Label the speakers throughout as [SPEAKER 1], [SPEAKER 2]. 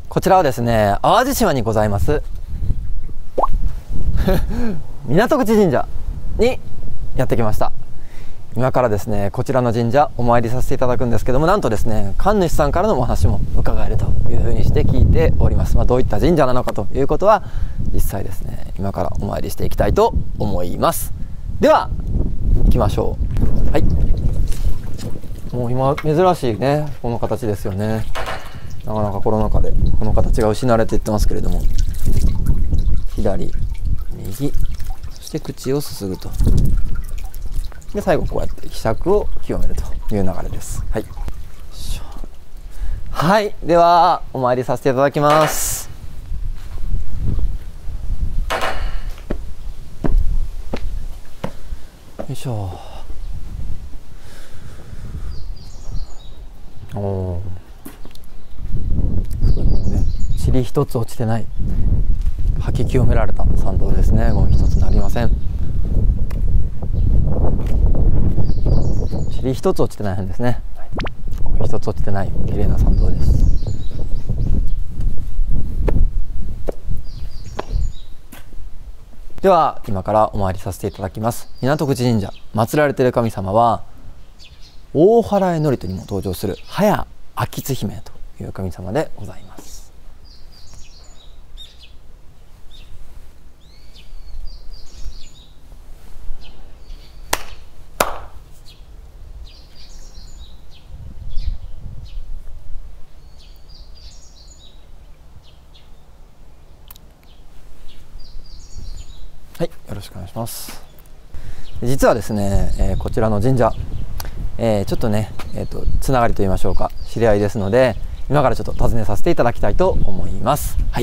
[SPEAKER 1] こちらはですね、淡路島にございます港口神社にやってきました。今からですね、こちらの神社お参りさせていただくんですけども、なんとですね、神主さんからのお話も伺えるというふうにして聞いております。どういった神社なのかということは実際ですね、今からお参りしていきたいと思います。では行きましょう。はい、もう今珍しいね、この形ですよね。なかなかコロナ禍でこの形が失われていってますけれども、左右そして口をすすぐと、で最後こうやってひしゃくを清めるという流れです。はい、はい、ではお参りさせていただきます。よいしょ。おー、すごい、もうね、塵一つ落ちてない、吐き清められた参道ですね。ゴミ一つなりません。塵一つ落ちてないんですね。ゴミ一つ落ちてない綺麗な参道です。では今からお参りさせていただきます。港口神社、祀られている神様は大原頼人にも登場する早明津姫という神様でございます。はい、よろしくお願いします。実はですね、こちらの神社、ちょっとね、つながりと言いましょうか、知り合いですので、今からちょっと訪ねさせていただきたいと思います。はい。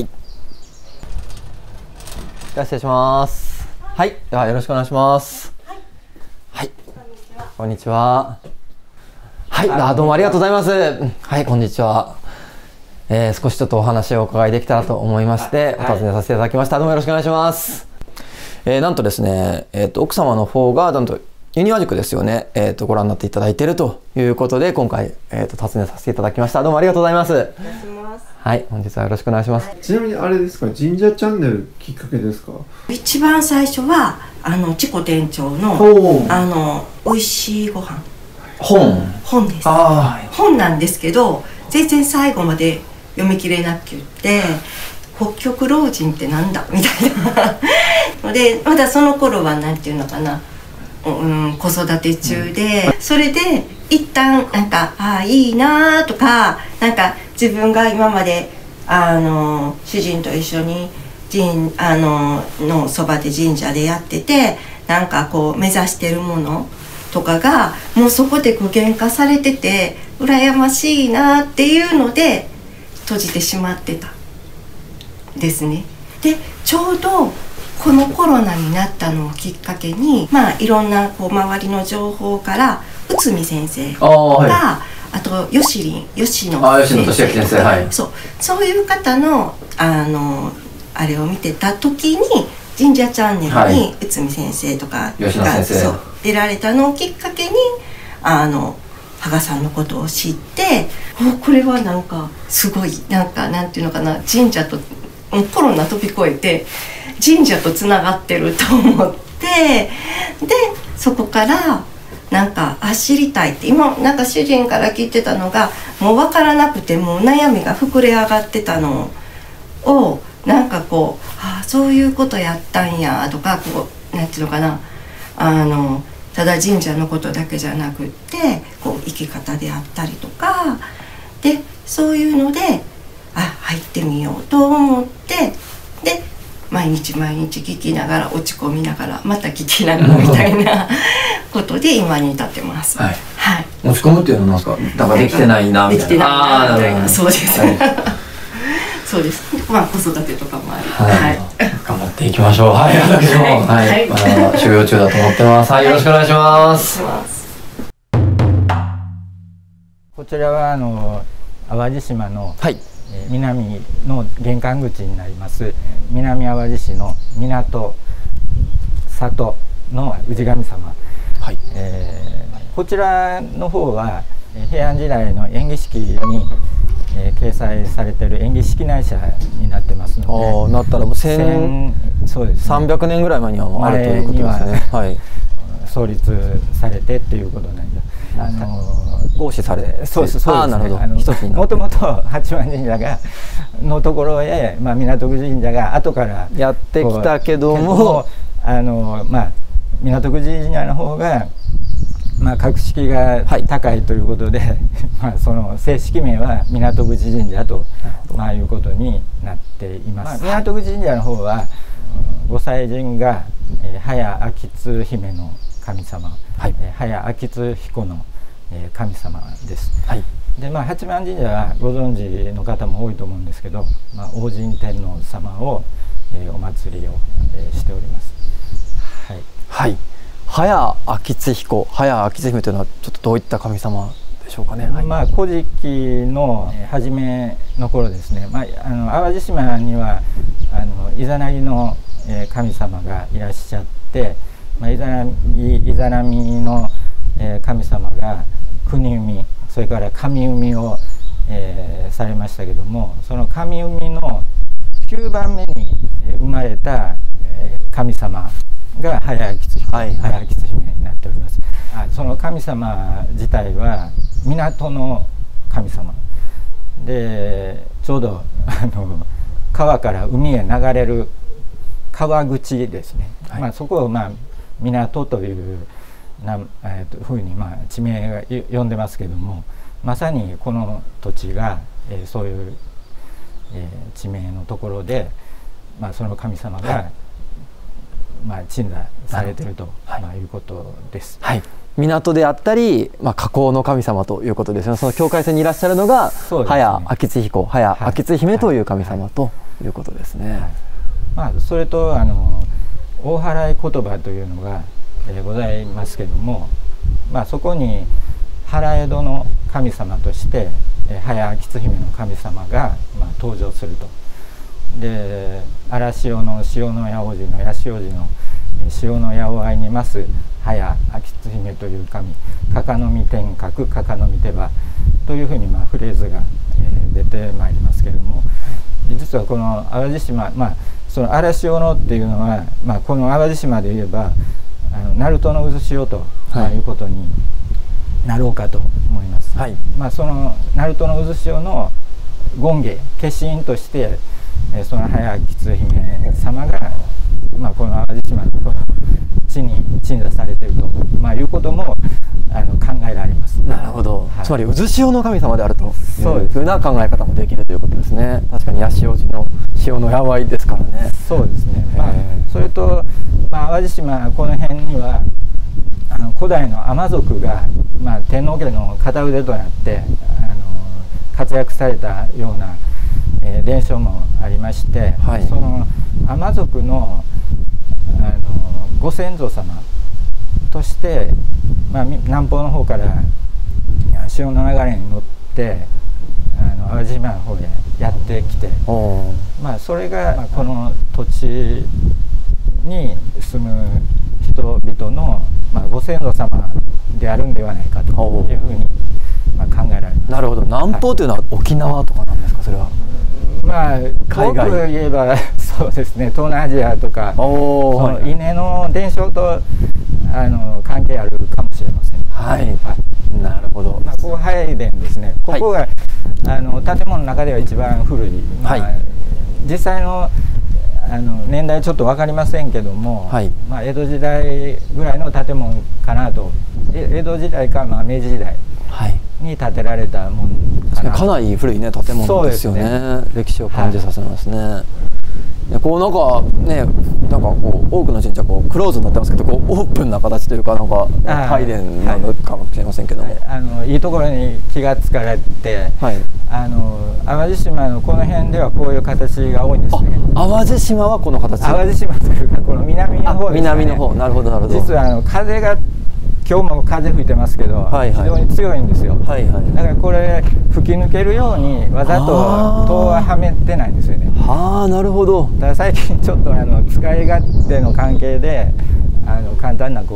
[SPEAKER 1] では失礼します。はい、ではよろしくお願いします。はい。こんにちは。はい、どうもありがとうございます。はい、こんにちは。少しちょっとお話をお伺いできたらと思いまして、お尋ねさせていただきました。どうもよろしくお願いします。なんとですね、奥様の方がなんとユニワ塾ですよね、ご覧になっていただいているということで、今回、訪ねさせていただきました。どうもありがとうございます。はい、本日はよろしくお願いします。
[SPEAKER 2] ちなみにあれですか、神社チャンネルきっかけですか？
[SPEAKER 3] 一番最初はチコ店長の美味しいご飯本です。本なんですけど、全然最後まで読み切れなくって北極老人ってなんだみたいなので、まだその頃はなんていうのかな、子育て中で、それで一旦なんかいいなとか、なんか自分が今まで主人と一緒にのそばで神社でやってて、なんかこう目指してるものとかがもうそこで具現化されてて羨ましいなっていうので閉じてしまってたですね。でちょうどこのコロナになったのをきっかけに、いろんなこう周りの情報から内海先生が、あと吉野先生、そういう方のあれを見てた時に、神社チャンネルに内海先生とかが出られたのをきっかけに羽賀さんのことを知って、これはなんかすごいなんていうのかな、神社とコロナ飛び越えて神社とつながってると思って、でそこからなんか知りたいって、今なんか主人から聞いてたのが、もう分からなくてもう悩みが膨れ上がってたのを、なんかこうそういうことやったんやとか、こうなんていうのかな、ただ神社のことだけじゃなくって、こう生き方であったりとかで、そういうので入ってみようと思って、で毎日聞きながら落ち込みながらまた聞きながらみたいなことで今に至ってます。はい。
[SPEAKER 1] 落ち込むっていうのは何ですか？なんかできてないなみたいな。
[SPEAKER 3] みたいな。そうです。そうです。子育てとかもあり。
[SPEAKER 1] 頑張っていきましょう。はい、私もまだ修行中だと思ってます。はい、よろしくお願いします。
[SPEAKER 4] こちらは淡路島の南の玄関口になります南淡路市の港里の氏神様、こちらの方は平安時代の延喜式に、 掲載されている演技式内社になってますので、
[SPEAKER 1] なったらもう1300年ぐらい前にはもうあるということですね。はい、
[SPEAKER 4] 創立されてっていうことなんで、
[SPEAKER 1] 合祀されて、
[SPEAKER 4] そうです。
[SPEAKER 1] なるほど。
[SPEAKER 4] もともと八幡神社がのところへ、港区神社が後から
[SPEAKER 1] やってきたけども、
[SPEAKER 4] 港区神社の方が格式が高いということで、その正式名は港口神社ということになっています。港口神社の方はご祭神が早秋津姫の神様、早秋津彦の神様です。で八幡神社はご存知の方も多いと思うんですけど、王神天皇様をお祭りをしております。
[SPEAKER 1] はい。早秋津彦、早秋津姫というのはちょっとどういった神様でしょうかね。
[SPEAKER 4] 古事記の初めの頃ですね、淡路島にはイザナギの神様がいらっしゃって、イザナミの神様が国海、それから神海をされましたけども、その神海の9番目に生まれた神様が早秋津姫になっております。その神様自体は港の神様で、ちょうど川から海へ流れる川口ですね。そこを港というふうに地名が呼んでますけども、まさにこの土地がそういう地名のところで、その神様が鎮座されているということです。
[SPEAKER 1] 港であったり、河口の神様ということですね。その境界線にいらっしゃるのが、早秋津彦、早秋津姫という神様ということですね。
[SPEAKER 4] それと大祓言葉というのがございますけども、そこに祓戸の神様として早秋津姫の神様が登場すると。で荒潮の潮の八王子の八潮寺の潮の八尾合にます早秋津姫という神、かかのみ天閣かかのみ手羽というふうにフレーズが出てまいりますけれども、実はこの淡路島、その荒潮のっていうのは、この淡路島で言えば鳴門の渦潮ということになろうかと思います。その鳴門の渦潮の権化身としてその早秋津姫様が、この淡路島のこの地に鎮座されていると、いうことも考えられます。
[SPEAKER 1] なるほど。つまり渦潮の神様であるというふうな考え方もできるということですね。確かに八潮寺の潮の八尾合ですからね。
[SPEAKER 4] そうですね。それと淡路島この辺には古代の海女族が天皇家の片腕となって活躍されたような伝承もありまして、その海女族のご先祖様として、南方の方から潮の流れに乗って淡路島の方へやってきて、それがこの土地に住む人々のご先祖様であるんではないかというふうに考えられます。
[SPEAKER 1] なるほど。南方というのは沖縄とかなんですか、それは。
[SPEAKER 4] 海外といえばそうですね、東南アジアとか、その稲の伝承と関係あるかもしれません。
[SPEAKER 1] なるほど。
[SPEAKER 4] ここ拝殿ですね。ここが建物の中では一番古い。実際の年代ちょっと分かりませんけども、江戸時代ぐらいの建物かなと。江戸時代か明治時代に建てられたもの
[SPEAKER 1] かなり古いね建物ですよね。歴史を感じさせますね。こうなんかこう多くの神社クローズになってますけど、オープンな形というか拝殿なのかもしれませんけども、
[SPEAKER 4] いいところに気がつかれて、淡路島のこの辺ではこういう形が多いんですね。
[SPEAKER 1] 淡路島はこの形。
[SPEAKER 4] 淡路島というかこの南の方ですね。
[SPEAKER 1] 南の方。なるほどなるほど。
[SPEAKER 4] 実は風が今日も風吹いてますけど、非常に強いんですよ。だからこれ吹き抜けるようにわざと戸ははめてないんですよね。
[SPEAKER 1] なるほど。
[SPEAKER 4] だから最近ちょっと使い勝手の関係で簡単な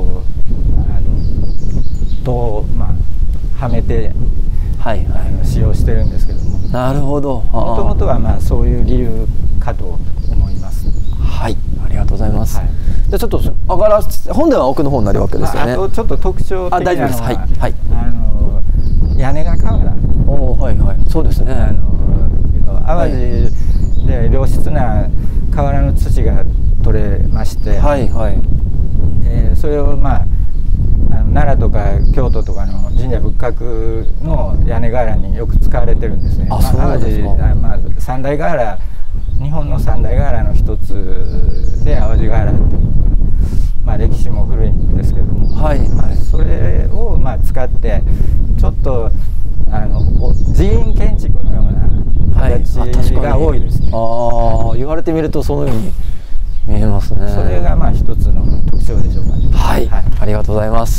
[SPEAKER 4] 戸をはめて使用してるんですけども、
[SPEAKER 1] なるほど。
[SPEAKER 4] もともとはまあそういう理由かと思います。
[SPEAKER 1] はい、ありがとうございます。はい、じゃあちょっと上がら本殿は奥の方になるわけですよね。
[SPEAKER 4] あとちょっと特徴的なのは、
[SPEAKER 1] はいはい、
[SPEAKER 4] 屋根が瓦。
[SPEAKER 1] おお、はいはい、そうですね。
[SPEAKER 4] 淡路で良質な瓦の土が取れまして、はいはい、それをまあ奈良とか京都とかの神社仏閣の屋根瓦によく使われてるんですね。淡路、まあ三大瓦、日本の三大瓦の一つで淡路瓦っていう、まあ歴史も古いんですけれども、はいはい、それをまあ使ってちょっと寺院建築のような形が多いですね。
[SPEAKER 1] ああ、言われてみるとそのように見えますね。
[SPEAKER 4] それがまあ一つの特徴でしょうかね。
[SPEAKER 1] はい、はい、ありがとうございます。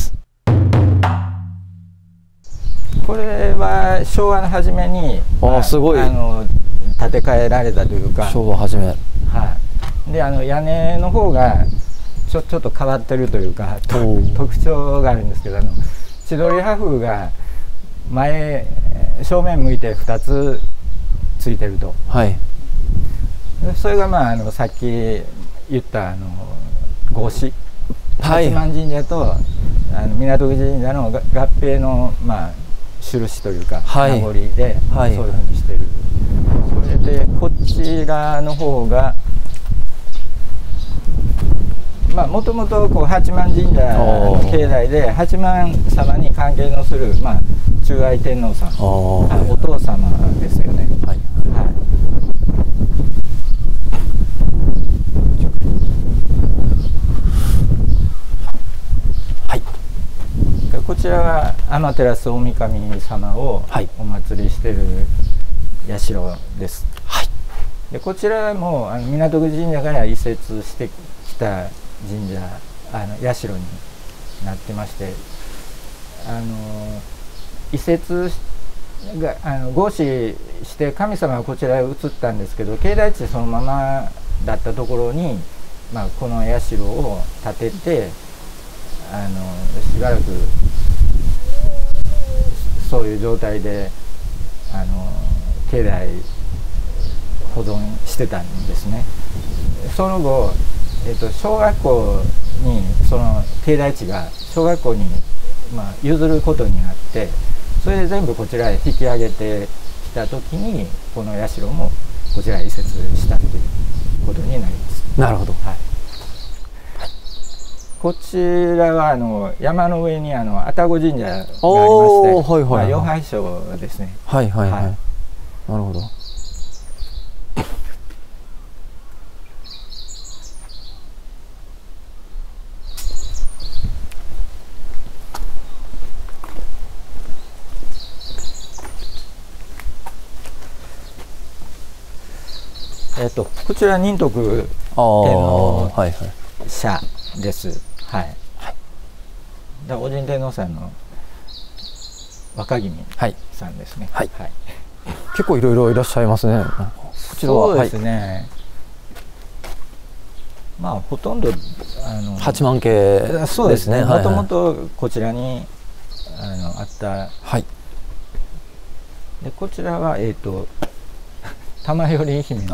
[SPEAKER 4] これは昭和の初めに、
[SPEAKER 1] すごい
[SPEAKER 4] 建て替えられたというか、
[SPEAKER 1] 昭和初め、はい、
[SPEAKER 4] で屋根の方がちょっと変わってるというか特徴があるんですけど、千鳥破風が正面向いて2つついてると、はい、それがまあさっき言った合祀、八幡神社と港口神社の合併のまあ印というか名残で、はい、そういうふうにしてる。それでこちらの方がまあもともと八幡神社の境内で八幡様に関係のするまあ中愛天皇さん、お父様ですよね。はい、はい、こちらは天照大神様をお祭りしている社です。はい、でこちらも港口神社から移設してきた神社社になってまして、移設が合祀して神様がこちらへ移ったんですけど、境内地そのままだったところに、まあ、この社を建ててしばらくそういう状態で境内保存してたんですね。その後、小学校にその境内地が小学校に、まあ、譲ることになって、それで全部こちらへ引き上げてきた時にこの社もこちらへ移設したということになります。
[SPEAKER 1] なるほど。はい、
[SPEAKER 4] こちらは山の上に愛宕神社がありまして、妖拝所ですね。
[SPEAKER 1] はいはいはい。なるほど。
[SPEAKER 4] こちら仁徳天皇社です。はい。だお神天皇さんの若君さんですね。はい。はい、
[SPEAKER 1] 結構いろいろいらっしゃいますね。こちらは。
[SPEAKER 4] そうですね。まあほとんど
[SPEAKER 1] 八幡系ですね。
[SPEAKER 4] もともとこちらにあった。はい。でこちらは玉頼姫の神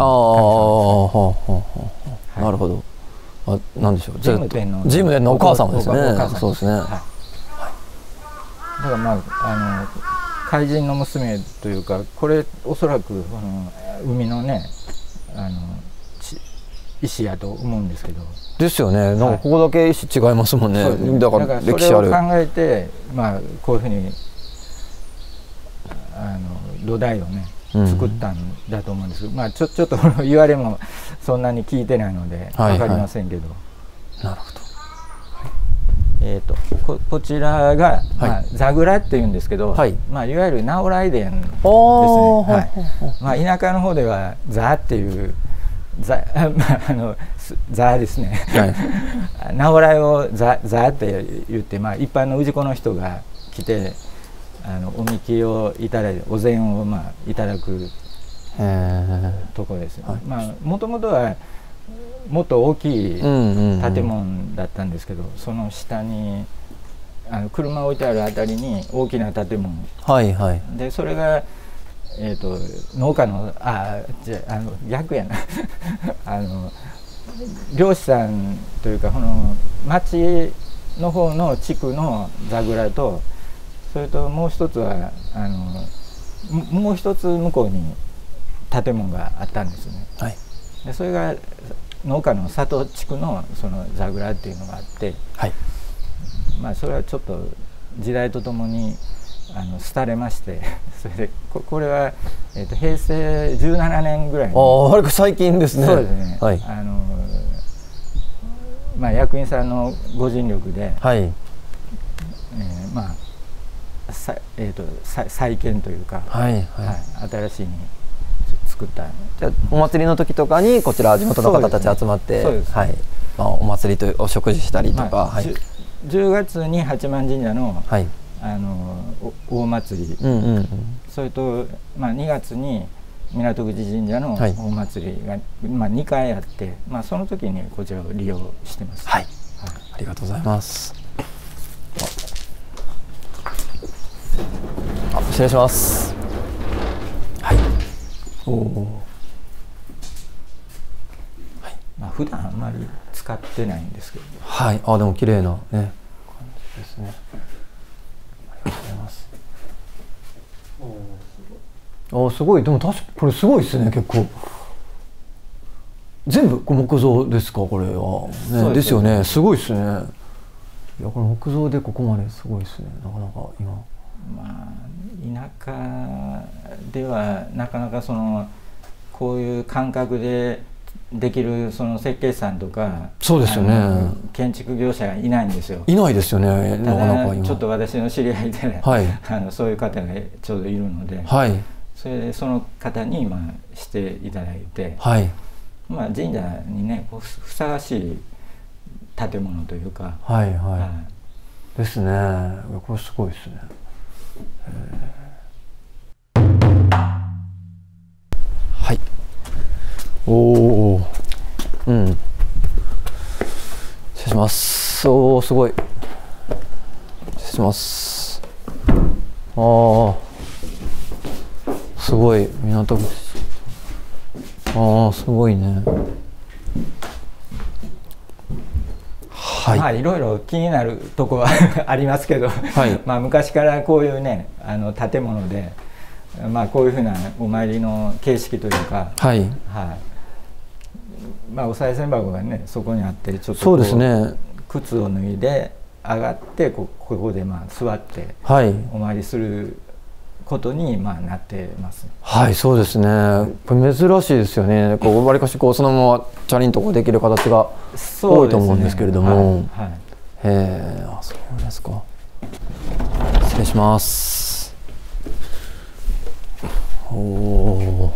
[SPEAKER 1] 様。なるほど。なんでしょう。
[SPEAKER 4] 神武天皇。
[SPEAKER 1] 神武天皇のお母様ですね。そうですね。だ
[SPEAKER 4] からまあ怪人の娘というか、これおそらく海のね石やと思うんですけど。
[SPEAKER 1] ですよね。なんかここだけ石違いますもんね。だから歴史ある。
[SPEAKER 4] それを考えてまあこういうふうに土台をね作ったんだと思うんですけど、まあちょっと言われもそんなに聞いてないので分かりませんけど。
[SPEAKER 1] なるほど。
[SPEAKER 4] こちらが座蔵っていうんですけど、まあいわゆる直来殿ですね。まあ田舎の方では座っていう座ですね。直来を座って言って、まあ一般の氏子の人が来ておみきをいただいてお膳をまあいただくとこです。まあもともとはもっと大きい建物だったんですけど、その下に車置いてあるあたりに大きな建物、でそれが農家の逆やな漁師さんというかこの町の方の地区の櫓と、それともう一つはもう一つ向こうに建物があったんですね。はい、でそれが農家の里地区のその櫓っていうのがあって、はい、まあそれはちょっと時代とともに廃れまして、それでこれは、平成17年ぐらいに、
[SPEAKER 1] あれ最近ですね。
[SPEAKER 4] そうですね、はい、まあ、役員さんのご尽力で、はい、まあ再建というか、はいはいはい、新しいに作った。
[SPEAKER 1] じゃお祭りの時とかにこちら地元の方たち集まって、はい、まあ、お祭りとお食事したりとか、はい、
[SPEAKER 4] 10月に八幡神社の、はい、大祭り、それと、まあ、2月に港口神社の大祭りが、まあ、2回あって、まあ、その時にこちらを利用してます。
[SPEAKER 1] はい、はい、ありがとうございます。失礼します。はい。おお。
[SPEAKER 4] はい。まあ普段あんまり使ってないんですけど。
[SPEAKER 1] はい。でも綺麗なね感じですね。ありがとうございます。すごい。でも確かこれすごいですね、結構。全部木造ですか、これは。ね、ですよね。すごいですね。いや、これ木造でここまですごいですね。なかなか今。
[SPEAKER 4] まあ田舎ではなかなかこういう感覚でできるその設計士さんとか、
[SPEAKER 1] そうですよね。
[SPEAKER 4] 建築業者がいないんですよ。
[SPEAKER 1] いないですよね。なかなか今。
[SPEAKER 4] ちょっと私の知り合いで、ね、はい、そういう方がちょうどいるので、はい、それでその方にまあしていただいて、はい、まあ神社にねふさわしい建物というか、
[SPEAKER 1] はいはい、はい、ですね。これすごいですね。はい。おお。うん。失礼します。おお、すごい。失礼します。ああ。すごい港口。ああ、すごいね。
[SPEAKER 4] はい、まあいろいろ気になるとこはありますけど、はい、まあ昔からこういうね建物で、まあこういうふうなお参りの形式というか、はい、はい、まあお賽銭箱がねそこにあって、ちょっとそうですね、靴を脱いで上がってここでまあ座ってお参りすることにまあなってます。
[SPEAKER 1] はい、そうですね。これ珍しいですよね。わりかしそのままチャリンとできる形が多いと思うんですけれども。はいはい、そうですか。失礼します。おお。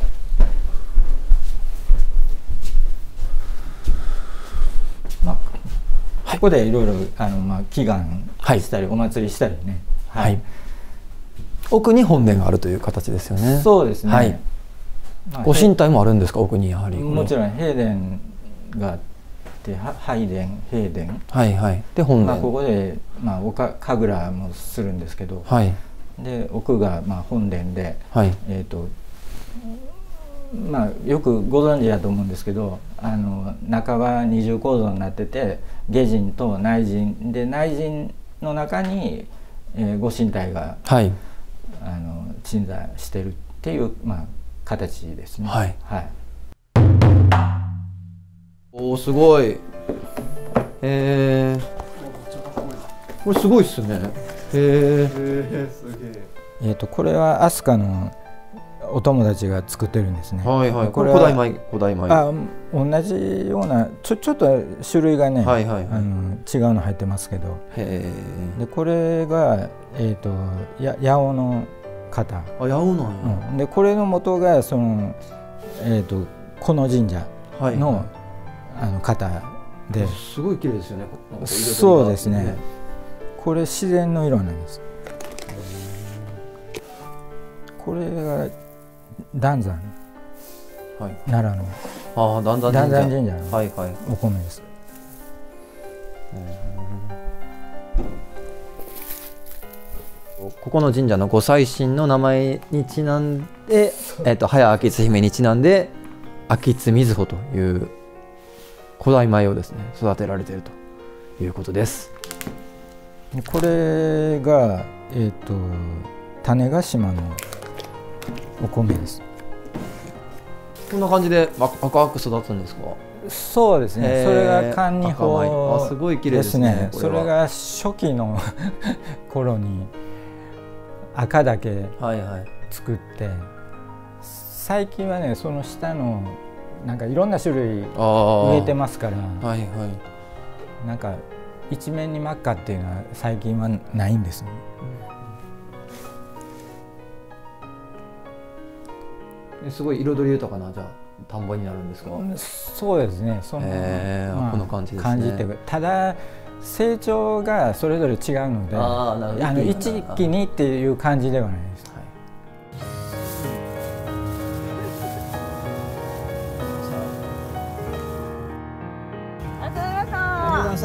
[SPEAKER 4] まあここでいろいろまあ祈願したり、お祭りしたりね。はい。
[SPEAKER 1] 奥に本殿があるという形ですよね。
[SPEAKER 4] そうですね。はい。
[SPEAKER 1] ご神体もあるんですか、奥にやはり。
[SPEAKER 4] もちろん幣殿があって、拝殿、幣殿。
[SPEAKER 1] はいはい。で本殿。
[SPEAKER 4] ここで神楽もするんですけど。はい。で奥が本殿で、はい、まあよくご存知だと思うんですけど、中は二重構造になってて、下陣と内陣で、内陣の中に、ご神体が、はい、鎮座してるっていう、まあ、形ですね。はい、はい、
[SPEAKER 1] おー、すごい。これすごいっすね。
[SPEAKER 2] すげえ。
[SPEAKER 4] これは飛鳥のお友達が作ってるんですね。
[SPEAKER 1] はいはい。これ古代米、古代米。
[SPEAKER 4] 同じようなちょっと種類がね、はいはい、違うの入ってますけど。でこれが八尾の方。
[SPEAKER 1] 八尾なんや。
[SPEAKER 4] でこれの元がこの神社の方で。
[SPEAKER 1] すごい綺麗ですよね。
[SPEAKER 4] そうですね。これ自然の色なんです。これが壇山、はい、奈良の
[SPEAKER 1] 壇山
[SPEAKER 4] 神社のお米です。
[SPEAKER 1] ここの神社のご祭神の名前にちなんで、早明津姫にちなんで明津瑞穂という古代米をですね育てられているということです。
[SPEAKER 4] これが種子島のお米です。
[SPEAKER 1] こんな感じで赤く育つんですか？
[SPEAKER 4] そうですね。それが甘仁穂。
[SPEAKER 1] すごい綺麗ですね。
[SPEAKER 4] それが初期の頃に赤だけ作って、最近はねその下のなんかいろんな種類植えてますから、なんか一面に真っ赤っていうのは最近はないんですね。
[SPEAKER 1] すごい彩り豊かなじゃあ田んぼになるんですか？
[SPEAKER 4] そうですね。
[SPEAKER 1] この感じですね。
[SPEAKER 4] 感じてただ成長がそれぞれ違うので、一気にっていう感じではないです。
[SPEAKER 1] ありがとうございました。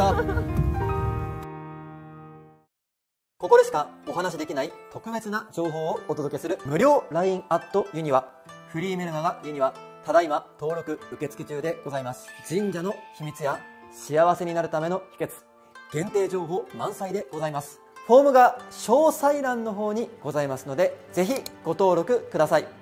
[SPEAKER 1] ここでしかお話しできない特別な情報をお届けする無料 LINE アットユニワ、フリーメルマガユニワ、ただいま登録受付中でございます。神社の秘密や幸せになるための秘訣、限定情報満載でございます。フォームが詳細欄の方にございますので、ぜひご登録ください。